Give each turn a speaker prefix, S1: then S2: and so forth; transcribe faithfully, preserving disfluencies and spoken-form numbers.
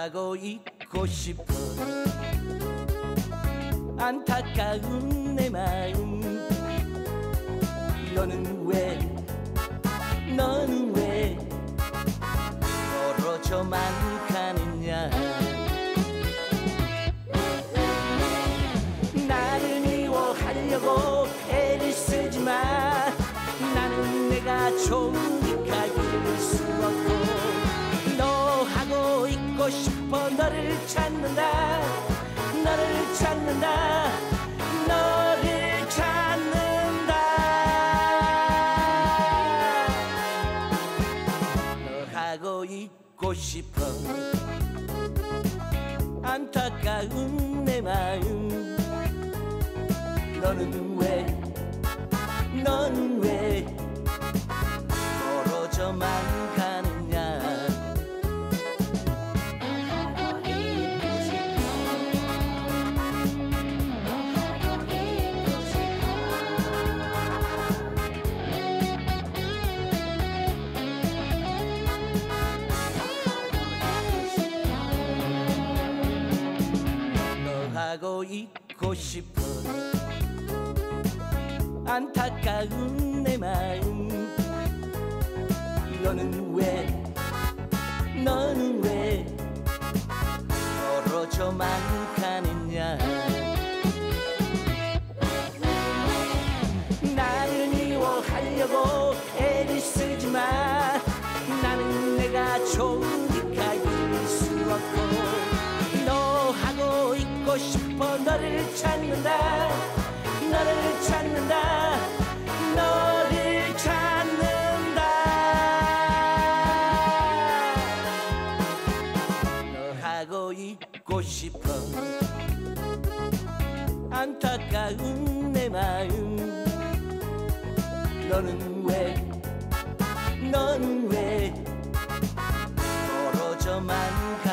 S1: 하고 있고 싶어. 안타까운 내 마음. 너는 왜 너는 왜 멀어져만 가느냐. 나를 미워하려고 애를 쓰지마. 나는 내가 좋으니까 이룰 수 없고. 너하고 있고 싶어. 너를 찾는다. 너를 찾는다. 너를 찾는다. 너하고 있고 싶어. 안타까운 내 마음. 너는 왜 너는 왜 멀어져만 가느냐. 너하고 있고 싶어. 안타까운 내 마음. 너는 왜 너는 왜 멀어져만 가느냐. 나를 미워하려고 애를 쓰지마. 나는 내가 좋으니까 이룰 수 없고. 너하고 있고 싶어. 너를 찾는다. 너를 찾는다. 너를 찾는다. 너하고 있고 싶어. 안타까운 내 마음. 너는 왜 너는 왜 멀어져만 가.